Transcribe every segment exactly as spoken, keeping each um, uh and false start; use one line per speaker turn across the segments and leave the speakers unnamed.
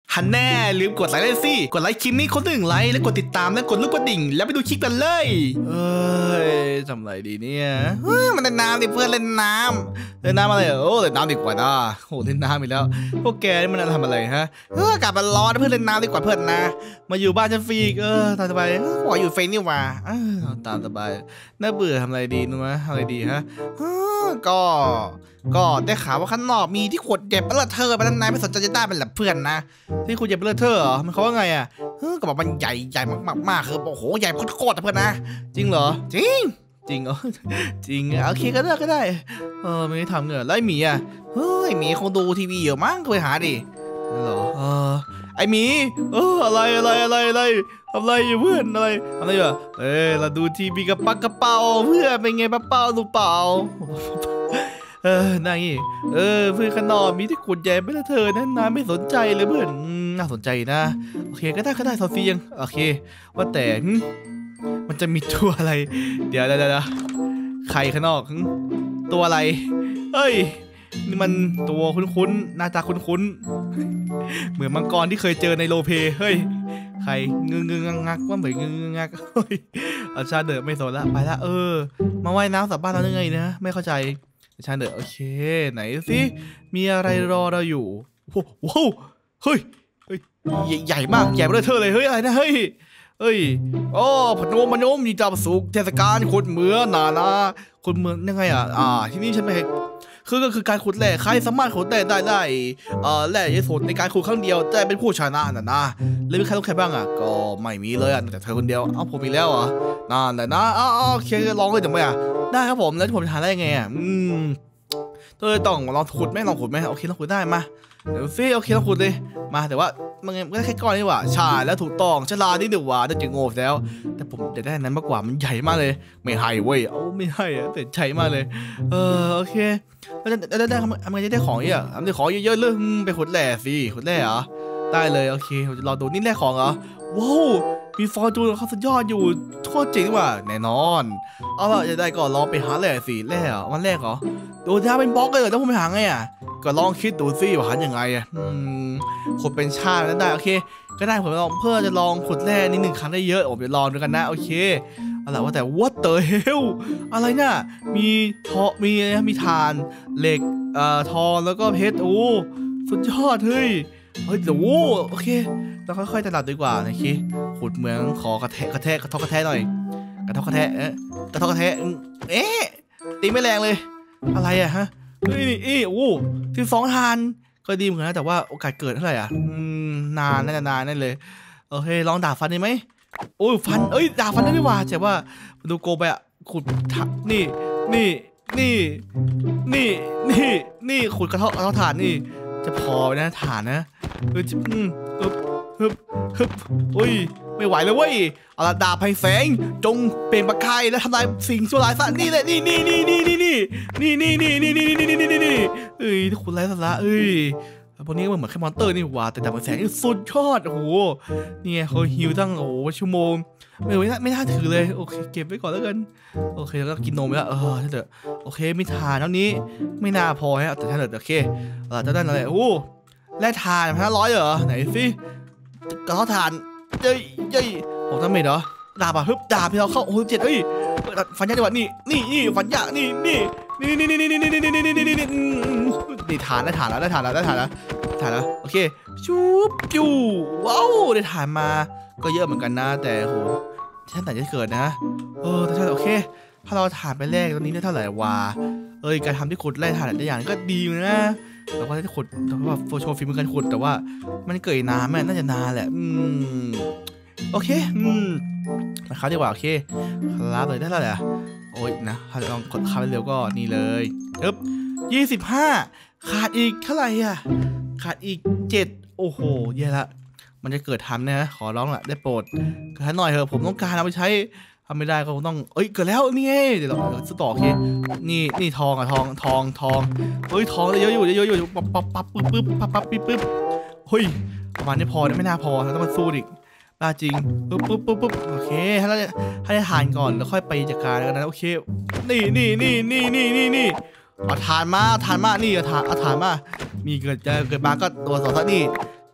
ฮันแน่ลืมกดไลค์เลยสิกดไลค์คลิปนี้คนหนึ่งไลค์แล้วกดติดตามแล้วกดลูกกระดิ่งแล้วไปดูคลิปกันเลยเอ้ยทำไรดีเนี่ยเฮ้ยมันเล่นน้ำดิเพื่อนเล่นน้ำเล่นน้ำอะไรโอ้เล่นน้ำดีกว่านะโอ้เล่นน้ำอีกแล้วพวกแกนี่มันทำอะไรฮะเอออากาศมันร้อนเพื่อนเล่นน้ำดีกว่าเพื่อนนะมาอยู่บ้านฉันฟรีเออตามสบายขออยู่เฟรนนี่ว่าตามสบายน่าเบื่อทำอะไรดีนู้นทำอะไรดีฮะก็ก็ได้ข่าวว่าข้างนอกมีที่ขวดเจ็บเบลเทอร์ไปแล้วนายไม่สนใจจะได้เป็นหลับเพื่อนนะที่ขวดเจ็บเบลเทอร์เหรอมันเขาว่าไงอ่ะเออก็บอกมันใหญ่ใหญ่มากมากคือโอ้โหใหญ่โคตรๆเพื่อนนะจริงเหรอจริงจริงเหรอจริงโอเคก็ได้ก็ได้เออไม่ได้ทำเนอะแล้วไอหมีอ่ะเฮ้ยหมีคงดูทีวีอยู่มั้งก็ไปหาดิเหรอเออไอหมีเอออะไรอะไรอะไรอะไรทำอะไรอยู่เพื่อนอะไรอะไรอยู่เออเราดูทีวีกับปักกระเป๋าเพื่อนเป็นไงปักเป๋าดูเปล่าเออนายเออเพื่อนขนมมีที่ขุดใหญ่ไม่ละเธอนั่นนายไม่สนใจเลยเพื่อนน่าสนใจนะโอเคก็ได้ก็ได้ซอฟี่ยังโอเคว่าแต่มันจะมีตัวอะไรเดี๋ยวเดี๋ยวเดี๋ยวใครข้างนอกตัวอะไรเอ้ยนี่มันตัวคุ้นๆหน้าตาคุ้นๆเหมือนมังกรที่เคยเจอในโลเปเฮ้ยใครงึงงึงงักว่าเหมือนงึงงงักเฮ้ยอาชาเดอไม่สนละไปละเออมาว่ายน้ำสับบ้านเราได้ไงนะไม่เข้าใจชาเดอโอเคไหนสิมีอะไรรอเราอยู่ว้าวเฮ้ยใหญ่มากใหญ่เบ้อเธอเลยเฮ้ยอะไรนะเฮ้ยเฮ้ยอ๋อพนมพนมยิงจับสุกเทศกาลขุดเหมืองนานะขุดเหมืองยังไงอ่ะอ่าที่นี่ฉันไม่คือก็คือการขุดแร่ใครสามารถขุดแร่ได้ได้เอ่อแร่ยี่สุดในการขุดครั้งเดียวจะเป็นผู้ชนะน่ะนะแล้วมีใครต้องใครบ้างอ่ะก็ไม่มีเลยอ่ะแต่เธอคนเดียวเอ้าผมมีแล้วเหรอนั่นแหละนะอ้าวโอเคลองเลยจังไหมอ่ะได้ครับผมแล้วผมจะหาได้ยังไงอ่ะอืมเธอต้องลองขุดไหมลองขุดไหมโอเคลองขุดได้มาเดี๋ยวฟิโอเคลองขุดเลยมาแต่ว่ามันก็แค่ก้อนนี่หว่าใช่แล้วถูกต้องฉลาดนี่ดีกว่าน่าจะโง่แล้วแต่ผมจะได้นั้นมากกว่ามันใหญ่มากเลยไม่ให้เว้ยเอาไม่ให้อะแต่ใหญ่มากเลยเออโอเคแล้วได้ได้ทำไมจะได้ของอีกอ่ะทำได้ของเยอะๆเลยไปขุดแร่สิขุดแร่เหรอได้เลยโอเคผมจะรอดูนี่แร่ของเหรอว้าวมีฟอร์จูนเขาสุดยอดอยู่โคตรจริงว่ะแน่นอนเอาล่ะจะได้ก่อนลองไปหาแร่สิแร่เหรอมันแร่เหรอโดนท้าเป็นบล็อกเลยเหรอต้องไปหาไงอ่ะก็ลองคิดดูสิว่าหายังไงอ่ะขุดเป็นชาตินั้นได้โอเคก็ได้ผมลองเพื่อจะลองขุดแร่นิดหนึ่งครั้งได้เยอะผมจะลองดูกันนะโอเคอะไรว่าแต่ what the hell อะไรน่ะมีทอมีมีถ่านเหล็กเอ่อทองแล้วก็เพชรโอ้สุดยอดเฮ้ยเฮ้ยโอ้โอเคเราค่อยๆตลาดดีกว่าโอเคขุดเหมืองขอกระแทกกระแทกกระทอกกระแทกหน่อยกระทอกกระแทกเอ๊ะกระทอกกระแทกเอ๊ะตีไม่แรงเลยอะไรอะฮะเฮ้ยนี่โอ้ที่สองทานก็ดีเหมือนกันนะแต่ว่าโอกาสเกิดเท่าไหร่อ่ะนานน่าจะนานนั่นเลยโอเคลองดาบฟันได้ไหมโอ้ยฟันเอ้ยดาบฟันได้ดีว่าแต่ว่าดูโกไปอ่ะขุดนี่นี่นี่นี่นี่นี่ขุดกระเทาะกระเทาะถ่านนี่จะพอนะถ่านนะเอออืมฮึบฮึบฮึบอุ้ยไม่ไหวเลยเว้ยเอาละดาบไพแสงจงเปล่งประกายและทำลายสิ่งชั่วร้ายซะนี่เลยนี่นี่นี่นี่นี่นี่นี่นี่นี่นี่นี่นี่นี่นี่นี่เอ้ยคุณไร้สาระเอ้ยพวกนี้มันเหมือนแค่มอนเตอร์นี่หว่าแต่ดาบไพแสงนี่สุดยอดโอ้โหเนี่ยเขาฮิวตั้งโอ้โหชั่วโมงไม่ไม่น่าไม่น่าถือเลยโอเคเก็บไว้ก่อนแล้วกันโอเคแล้วก็กินนมไปแล้วเออถ้าเกิดโอเคมีทานเท่านี้ไม่น่าพอฮะแต่ถ้าเกิดโอเคเราจะได้อะไรโอ้แร่ทานพันห้าร้อยเหรอไหนสิกระเทาะทานเย้ยเย้ยผมทำไม่เหรอดาบอะฮึบดาบที่เราเข้าโอ้โหเจ็ดเอ้ยฟันยากจังหวะนี่นี่นี่ฟันยากนี่นี่นี่นี่นี่นี่นี่นี่นี่นี่นี่นี่นี่ฐานได้ฐานแล้วได้ฐานแล้วได้ฐานแล้วฐานแล้วโอเคชูบจูว้าวได้ฐานมาก็เยอะเหมือนกันนะแต่โหท่านแต่จะเกิดนะเออแต่โอเคถ้าเราฐานไปแรกตอนนี้ได้เท่าไหร่วะเอ้ยการทำที่ขุดไล่ฐานแต่อย่างก็ดีนะเราก็ได้ขุดแต่ว่าโฟโชฟิล์มกันขุดแต่ว่ามันเกิดน้ำแม่น่าจะนานแหละอืมโอเคอืมนะครับดีกว่าโอเคครับเลยได้แล้วแหละโอ้ยนะถ้าลองกดค้างเร็วก็นี่เลยปึ๊บยี่สิบห้าขาดอีกเท่าไหร่อ่ะขาดอีกเจ็ดโอ้โหแย่ละมันจะเกิดทันนะขอร้องแหละได้โปรดเกิดทันหน่อยเถอะผมต้องการเอาไปใช้ทำไม่ได้ก็ต้องเอ้ยเกิดแล้วนี่ไงเดี๋ยวเราจะต่อโอเคนี่นี่ทองอะทองทองทองเฮ้ยทองเยอะอยู่เยอะอยู่ปั๊บปั๊บปั๊บปึ๊บปึ๊บปั๊บปั๊บปึ๊บปึ๊บเฮ้ยประมาณนี้พอไม่น่าพอเราต้องมาสู้อีกบ้าจริงปึ๊บปึ๊บปึ๊บปึ๊บโอเคถ้าเราให้ได้ทานก่อนแล้วค่อยไปจัดการกันนะโอเคนี่นี่นี่นี่นี่นี่นี่เอาทานมาทานมานี่เอาทานเอาทานมามีเกิดจะเกิดมาก็ตัวสองสักนี่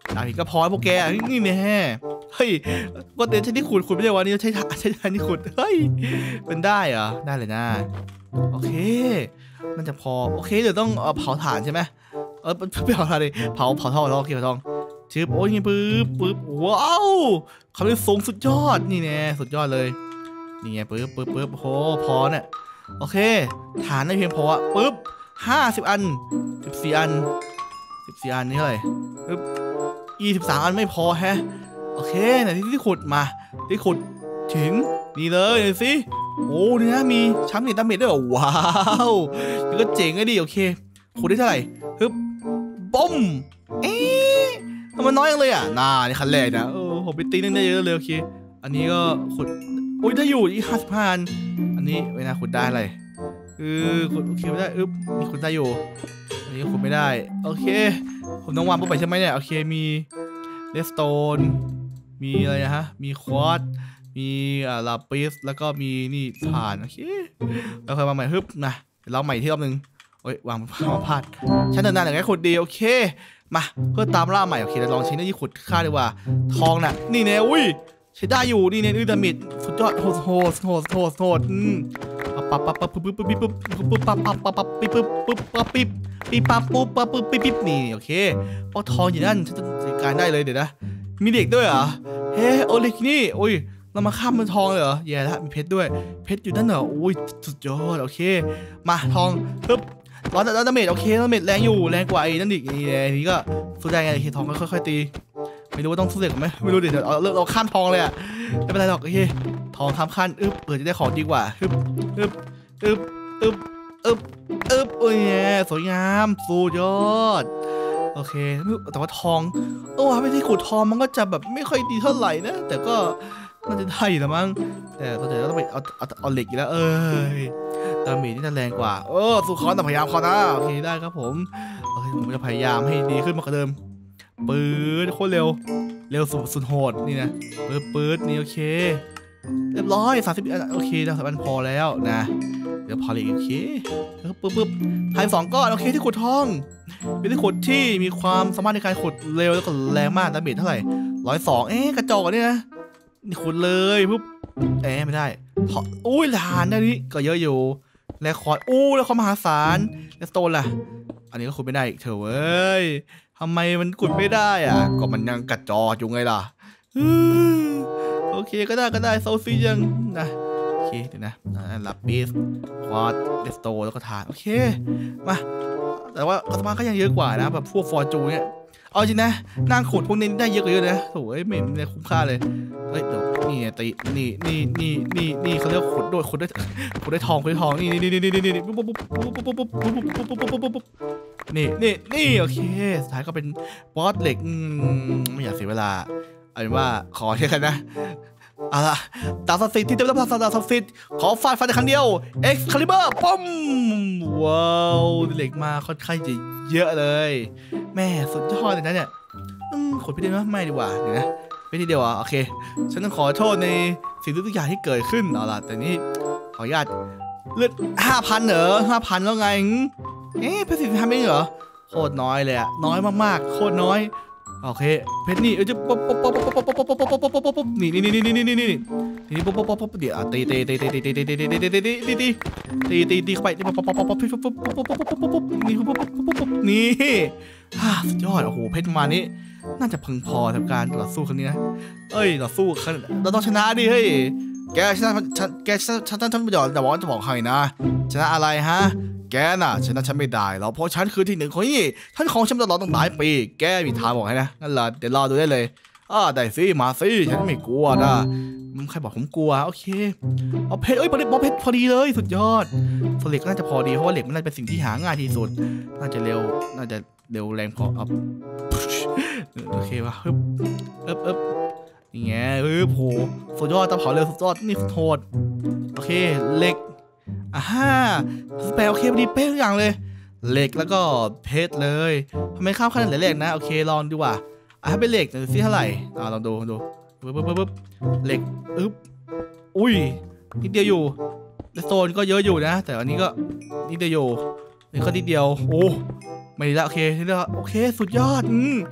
ดาบหินก็พอพวกแกนี่แน่เฮ้ยก็เดินใช้ที่ขุดขุดไม่ใช่วันนี้ใช้ใช้ทางที่ขุดเฮ้ยเป็นได้เหรอได้เลยนะโอเคมันจะพอโอเคเดี๋ยวต้องเผาถ่านใช่ไหมเออไม่เผาถ่านเลยเผาเผาทองเผาทองเกี่ยวทองชืบโอ้ยปึ๊บปึ๊บว้าวเขาเป็นสูงสุดยอดนี่แน่สุดยอดเลยนี่ไงปึ๊บปึ๊บปึ๊บโหพอเนี่ยโอเคฐานได้เพียงพอปึ๊บห้าสิบอันสิบสี่อันสิบสี่อันนี่เท่าไหร่ปึ๊บยี่สิบสามอันไม่พอแฮะโอเคไหนที่ที่ขุดมาที่ขุดถึงนี่เลยสิ โอ้นี่นะมีช้ำหนีดาเมจด้วยว้าวนี่ก็เจ๋งเลยดิโอเคขุดได้เท่าไหร่ฮึบbombเอ๊ะมันน้อยจังเลยอ่ะน่านี่คันแรกนะเออผมไปตีนึงได้เยอะเลยโอเคอันนี้ก็ขุดโอ้ยได้อยู่อีกห้าสิบห้าอันอันนี้เวลาขุดได้อะไรเออขุดโอเคไม่ได้อึ๊บมีขุดได้อยู่อันนี้ขุดไม่ได้โอเคผมต้องวางปุ๊บไปใช่ไหมเนี่ยโอเคมีเลสโตนมีอะไรนะฮะมีควอตมีอ่าลาปิสแล้วก็มีนี่ถ่านโอเคแล้วค่อยมาใหม่ฮึบนะเราใหม่ที่รอบนึงโอ้ยวางมาพลาดฉันเดินหน้าอย่างไรขุดดีโอเคมาเพื่อตามล่าใหม่โอเคเราลองชิ้นนี้ขุดค่าดีกว่าทองน่ะนี่เนี่ยอุ้ยใช้ได้อยู่นี่เนี่ยนี่ดามิดสุดยอดโหดโหดโหดโหดโหดอืมปั๊บปั๊บปั๊บปุ๊บปุ๊บปุ๊บปุ๊บปุ๊บปั๊บปั๊บปั๊บปั๊บปิ๊บปุ๊บปุ๊บปั๊บปิ๊บปิ๊บปั๊บปุ๊บปั๊บปุ๊บปิ๊บปิ๊บนี่โอเคเพราะทองอยู่นั่นฉันจะจัดการได้เลยเดี๋ยวนะมีเด็กด้วยเหรอเฮ้โอเล็กนี่โอ้ยเรามาข้ามมันทองเลยเหรอแย่แล้วมีเพชรด้วยเพชรอยู่นั่นเหรอโอ้ยสุดยอดโอเคมาทองปึ๊บร้อนแล้วดาเมจโอเคดาเมจแรงอยู่แรงกว่าไอ้นั่นอีกนี่นี่ก็สู้ได้ไงโอเคทองก็ค่อยๆตีไม่รู้ว่าต้องสู้เด็กไหมไม่รู้เดี๋ยวเราเราข้ามทองเลยอ่ะไม่เป็นไรหรอกโอเคทองข้ามขั้นอึ๊บเปิดจะได้ของดีกว่าอึ๊บอึ๊บอึ๊บอึ๊บอึ๊บอึ๊บโอ้ยสวยงามสุดยอดโอเคแต่ว่าทองเออไม่ที่ขุดทองมันก็จะแบบไม่ค่อยดีเท่าไหร่นะแต่ก็น่าจะได้อยู่นะมั้งแต่ตอนนี้เราต้องไปเอาเอาเอาเหล็กอีกแล้วเอ้ยดาเมจนี่จะแรงกว่าเออสู้เขาแต่พยายามเขานะโอเคได้ครับผมโอเคผมจะพยายามให้ดีขึ้นมากกว่าเดิมปืดโคตรเร็วเร็วสุดสุดโหดนี่นะปืดปืดนี่โอเคเรียบร้อยสามสิบอันโอเคนะสามอันพอแล้วนะเดี๋ยวพอเลยโอเคปึ๊บปึ๊บทายสองก้อนโอเคที่ขุดทองเป็นที่ขุดที่มีความสามารถในการขุดเร็วแล้วก็แรงมากดาเมจเท่าไหร่ร้อยสองเอ๊ะกระจอกนี่นะนี่ขุดเลยปุ๊บเอ๊ะไม่ได้อุ้ยฐานด้านนี้ก็เยอะอยู่และคอร์ดอู้แล้วความมหาศาลและสโตนล่ะอันนี้ก็ขุดไม่ได้อีกเถอะเว้ยทำไมมันขุดไม่ได้อ่ะก็มันยังกระจอกอยู่ไงล่ะโอเคก็ได้ก็ได้โซฟี่ยังนะโอเคเดี๋ยวนะลับบิสควอตเดสโตแล้วก็ฐานโอเคมาแต่ว่าก็สมาก็ยังเยอะกว่านะแบบพวกฟอร์จูเนี่ยเอาจริงนะนั่งขุดพวกนี้ได้เยอะกว่าเยอะนะโถ่ไม่ไม่คุ้มค่าเลยเฮ้ยเดี๋ยวนี่ตีนี่นี่นี่นี่นี่เขาเรียกขุดด้วยขุดได้ขุดได้ทองขุดได้ทองนี่นี่นี่นี่นี่นี่ปุ๊บปุ๊บปุ๊บปุ๊บปุ๊บปุ๊บปุ๊บปุ๊บปุ๊บปุ๊บปุ๊บนี่นี่นี่โอเคสุดท้ายก็เป็นบอสเหล็กไม่อยากเสียเวลาเอาเป็นว่าขอแค่กันนะเอาล่ะดาบศักดิ์สิทธิ์ที่เต็มด้วยพลังดาบศักดิ์สิทธิ์ขอฟาดฟันในครั้งเดียวเอ็กซ์คาลิเบอร์ปั๊มว้าวเหล็กมาค่อนข้างจะเยอะเลยแม่สุดยอดเลยนะเนี่ยขุดไปได้ไหมไม่ดีกว่าเดี๋ยวนะไปทีเดียวอ่ะโอเคฉันต้องขอโทษในสิ่งทุกอย่างที่เกิดขึ้นเอาล่ะแต่นี้ขออนุญาตเลือดห้าพันเหรอห้าพันแล้วไงเอ๊ะเพชรสิบห้าไม่เหรอโคตรน้อยเลยอะน้อยมากๆโคตรน้อยโอเคเพชรนี่เออจะป๊บป๊บป๊บป๊บป๊บป๊บป๊บป๊บป๊บป๊บป๊บป๊บป๊บนี่นี่นี่นี่นี่นี่นี่นี่ป๊บป๊บป๊บป๊บเดี๋ยวตีตีตีตีตีตีตีตีตีตีตีตีตีตีตีตีเข้าไปป๊บป๊บป๊บป๊บป๊บป๊บป๊บป๊บป๊บป๊บป๊บป๊บนี่ป๊บป๊บป๊บป๊บป๊บนี่ฮ่าสุดยอดโอ้โหเพชรมานี้น่าจะพึงพอทำการต่อสู้ครั้งนี้นะเอ้ยต่อสู้ครั้งเราต้องชนะดิเฮ้ยแกชนะฉันแกชนะฉันฉันไม่ยอมแต่ว่าจะบอกให้นะชนะอะไรฮะแกน่ะชนะฉันไม่ได้หรอกเพราะฉันคือที่หนึ่งของนี่ท่านของฉันตลอดตั้งหลายปีแกมีทางบอกให้นะงั้นล่ะเดี๋ยวรอดูได้เลยอ่าได้สิมาสิฉันไม่กลัวนะใครบอกผมกลัวโอเคเอาเพชรเอ้ยบอลเพชรพอดีเลยสุดยอดโซลิกน่าจะพอดีเพราะว่าเหล็กมันน่าจะเป็นสิ่งที่หาง่ายที่สุดน่าจะเร็วน่าจะเร็วแรงพอเอาโอเควะฮึบเอ๊บเอ๊บนี่ไงเออโหสุดยอดตะเผาเร็วสุดยอดนี่โทษโอเคเหล็กอ่าฮ่าสเปรย์โอเคพอดีเป๊ะทุกอย่างเลยเหล็กแล้วก็เพชรเลยทำไมข้ามขั้นเหล็กนะโอเคลองดูว่าอ่ะให้เป็นเหล็กดูซิเท่าไหร่อ่าลองดูดูปึ๊บปึ๊บปึ๊บเหล็กอึ๊บอุ้ยนิดเดียวอยู่โซนก็เยอะอยู่นะแต่อันนี้ก็นิดเดียวอยู่นี่ก็นิดเดียวโอ้ไม่ดีละโอเคนี่ละโอเคสุดยอดอืม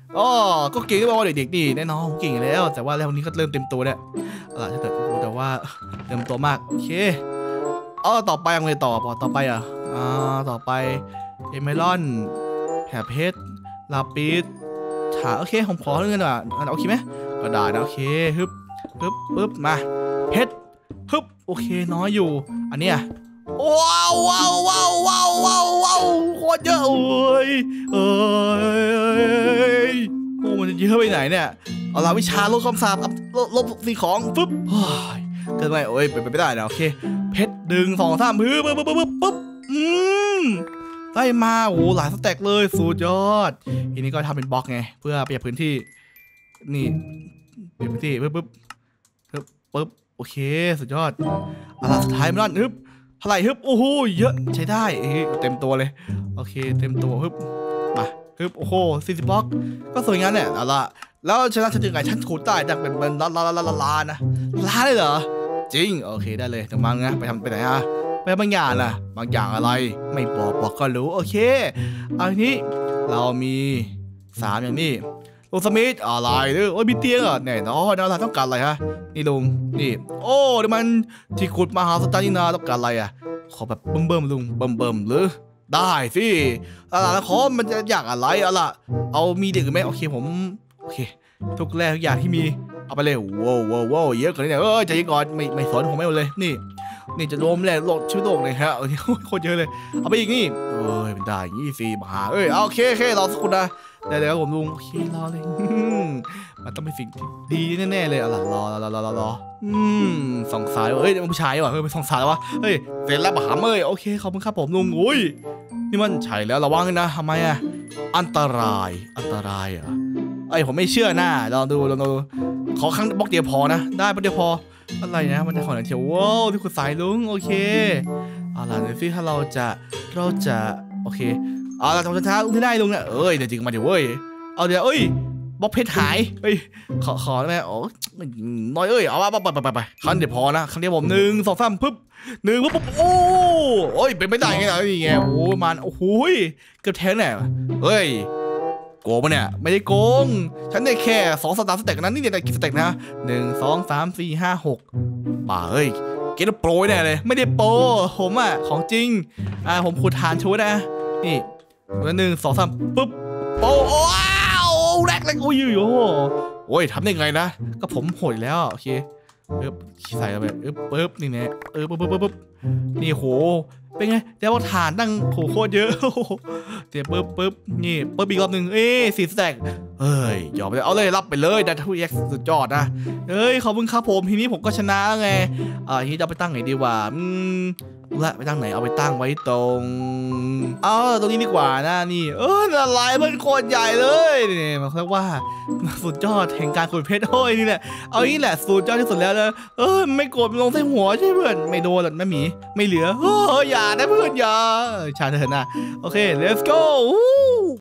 อ๋อก็เก่งที่บอกว่าเด็กๆนี่แน่นอนเก่งแล้วแต่ว่าแล้ววันนี้ก็เริ่มเต็มตัวเนี่ยอะไรถ้าเกิดแต่ว่าเต็มตัวมากโอเคอ๋อต่อไปยังไงต่อปอต่อไปอ่ะอ่าต่อไปเอเมลอนแถบเพชรลาปิสถาโอเคผมขอเงินอ่ะโอเคไหมก็ได้นะโอเคฮึบฮึบปึ๊บมาเพชรฮึบโอเคน้อยอยู่อันเนี้ยว้าวว้าวว้าวว้าวว้าวว้าวโคตรเยอะเลยเอ้ยโอ้มันจะเยอะไปไหนเนี่ยเอาละวิชาลดคำสาปกับลบสิ่งของปึ๊บเกิดไปโอ้ยเป็นไปไม่ได้นะโอเคเพชรดึงสองสามปึ๊บปึ๊บปึ๊บปึ๊บปึ๊บอืมได้มาโอ้หลายสเต็กเลยสุดยอดทีนี้ก็ทำเป็นบล็อกไงเพื่อประหยัดพื้นที่นี่เปลี่ยนพื้นที่ปึ๊บปึ๊บปึ๊บปึ๊บโอเคสุดยอดอะไรสุดท้ายมันปึ๊บเท่าไหร่ฮึบโอ้โหเยอะใช้ได้เต็มตัวเลยโอเคเต็มตัวฮึบมาฮึบโอ้โหสี่สิบบล็อกก็สวยงามเนี่ยเอาละแล้วชนะฉันยังไงฉันขูดได้จากเป็นเป็นล้านล้านล้านล้านนะล้านเลยเหรอจริงโอเคได้เลยจะมาไงไปทำไปไหนอะไปบางอย่างนะบางอย่างอะไรไม่บอกบอกก็รู้โอเคเอาทีนี้เรามีสามอย่างนี้ลุงสมิธอะไรเด้อโอ้ยมีเตียงอ่ะแน่นอนนะเราต้องการอะไรฮะนี่ลุงนี่โอ้เดี๋ยวมันที่ขุดมาหาสตาร์นินาต้องการอะไรอ่ะขอแบบเบิ่มเบิ่มลุงเบิ่มเบิ่มหรือได้สิอะไรแล้วขอมันจะอยากอะไรอะล่ะเอามีเด็กไหมโอเคผมโอเคทุกแรกทุกอย่างที่มีเอาไปเลยว้าวว้าวว้าวเยอะกว่านี้เนี่ยเออใจเย็นก่อนไม่ไม่สอนผมไม่หมดเลยนี่นี่จะรวมแหละโลกชีวิตโลกเลยฮะโอ้ยโคตรเยอะเลยเอาไปอีกนี่เอ้ยเป็นได้ยี่สิบาเอ้ยโอเคโอเครอสักครู่นะได้เลยครับผมลุงโอเครอเลยมันต้องเป็นสิ่งที่ดีแน่ๆเลยอ่ะรอรอรอรอรออืมสองสายเอ้ยมันผู้ชายว่ะเฮ้ยเป็นสองสายวะเฮ้ยเสร็จแล้วบาเอ้ยโอเคขอบคุณครับผมลุงอุ้ยนี่มันใช่แล้วระวังนะทำไมอ่ะอันตรายอันตรายอ่ะไอ้ผมไม่เชื่อหน้าลองดูลองดูขอครั้งบล็อกเดียวพอนะได้บล็อกเดียวพออะไรนะมันจะขอหนังเชียวว้าวที่คุณสายลุงโอเคเอาล่ะเดี๋ยวสิถ้าเราจะเราจะโอเคเอาล่ะทำช้าๆลุงที่ได้ลุงเนี่ยเอ้ยเดี๋ยวจริงมาเดี๋ยวเว้ยเอาเดี๋ยวเอ้ยบล็อกเพชรหายเฮ้ยขอขอได้ไหมโอ้น้อยเอ้ยเอาไปไปไปไปไปครั้งเดียวพอนะครั้งเดียวผมหนึ่งสองสามปึ๊บหนึ่งปึ๊บปุ๊บโอ้โอ้ยเป็นไม่ได้ไงล่ะนี่ไงโอ้มันโอ้โหเกือบแทงแน่เฮ้ยโกงปะเนี่ยไม่ได้โกงฉันได้แค่สองสตาร์สเต็กนั้นนี่เนี่ยกี่สเต็กนะหนึ่งสองสามสี่ห้าหกป่าเฮ้ยเกตโปรแน่เลยไม่ได้โปรผมอ่ะของจริงอ่าผมขุดฐานชูนะนี่ตัวหนึ่งสองสามปุ๊บโปรว้าวแรกแรกโอ้ยโอ้โอ้ยทำได้ไงนะก็ผมโหดแล้วโอเคเอ๊บใส่เข้าไปเอ๊บปึ๊บนี่เนี่ยเอ๊บปึ๊บปึ๊บปึ๊บนี่โหเป็นไงเดี๋ยวฐานตั้งโหโคตรเยอะเดี๋ยวปึ๊บปึ๊บนี่ปึ๊บอีกรอบหนึ่งเอ้สี่สแต็กเฮ้ยยอมไปเอาเลยรับไปเลยดัตทูเอ็กซ์สุดยอดนะเอ้ยขอบคุณครับผมทีนี้ผมก็ชนะแล้วไงอ่าทีนี้จะไปตั้งไหนดีวะอืมละไปตั้งไหนเอาไปตั้งไว้ตรงเอาตรงนี้ดีกว่านะนี่เอออะไรมันโคตรใหญ่เลยนี่มันเรียกว่าสุดยอดแห่งการขุดเพชรโอ้ยนี่แหละเอานี่แหละสุดยอดที่สุดแล้วนะเออไม่โกรธลงใส่หัวใช่เพื่อนไม่โดนหรอกแม่หมีไม่เหลือเอออย่านะเพื่อนอย่าชาเถินนะโอเค let's go